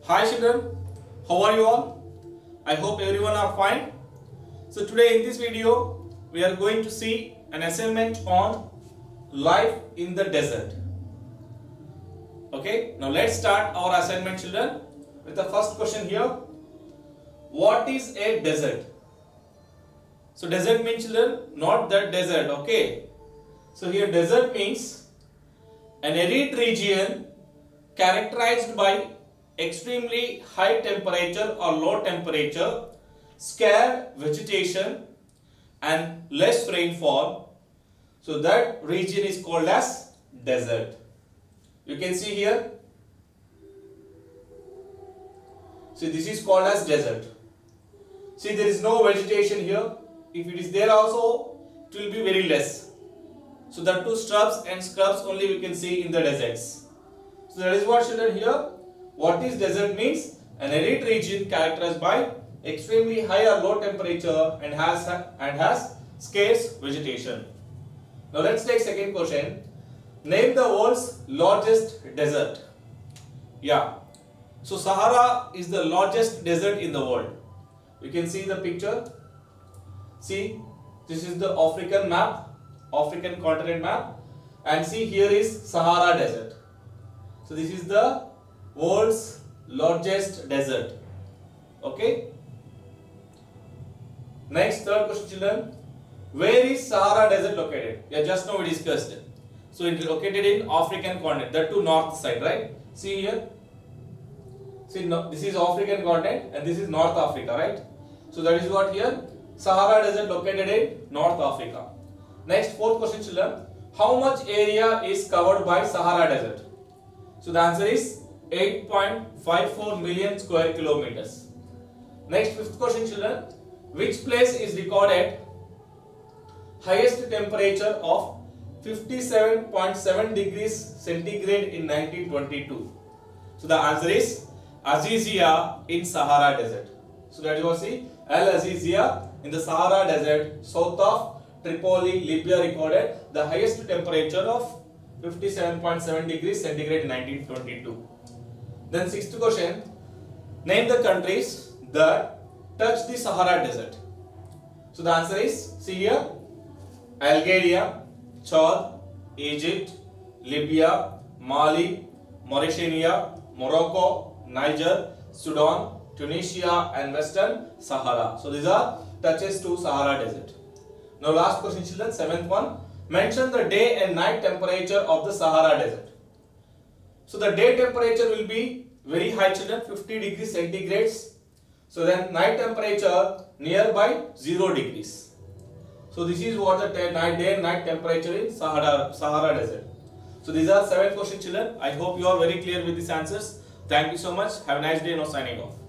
Hi children, how are you all? I hope everyone are fine. So today in this video, we are going to see an assignment on life in the desert. Okay, now let's start our assignment children with the first question here. What is a desert? So desert means children, not that desert, okay. So here desert means an arid region characterized by extremely high temperature or low temperature, scarce vegetation and less rainfall. So that region is called as desert. You can see here. See, this is called as desert. See, there is no vegetation here. If it is there also, it will be very less. So that two shrubs and scrubs only we can see in the deserts. So that is what children here. What is desert means? An arid region characterized by extremely high or low temperature and has scarce vegetation. Now let's take second question. Name the world's largest desert. Yeah. So Sahara is the largest desert in the world. You can see the picture. See, this is the African map, African continent map, and see here is Sahara desert. So this is the world's largest desert. Okay. Next, third question children. Where is Sahara desert located? Yeah, just now we discussed it. So it is located in African continent, that to north side, right? See here. See, no, this is African continent and this is North Africa, right? So that is what here. Sahara desert located in North Africa. Next, fourth question children. How much area is covered by Sahara desert? So the answer is 8.54 million square kilometers. Next, fifth question children. Which place is recorded highest temperature of 57.7 degrees centigrade in 1922? So the answer is Azizia in Sahara desert. So that you will see Al Azizia in the Sahara desert south of Tripoli, Libya recorded the highest temperature of 57.7 degrees centigrade in 1922. Then sixth question, name the countries that touch the Sahara desert. So the answer is, see here, Algeria, Chad, Egypt, Libya, Mali, Mauritania, Morocco, Niger, Sudan, Tunisia and Western Sahara. So these are touches to Sahara desert. Now last question children, seventh one. Mention the day and night temperature of the Sahara desert. So the day temperature will be very high children, 50 degrees centigrades. So then night temperature nearby 0 degrees. So this is what the day and night temperature in Sahara desert. So these are 7 questions children. I hope you are very clear with these answers. Thank you so much. Have a nice day. Now signing off.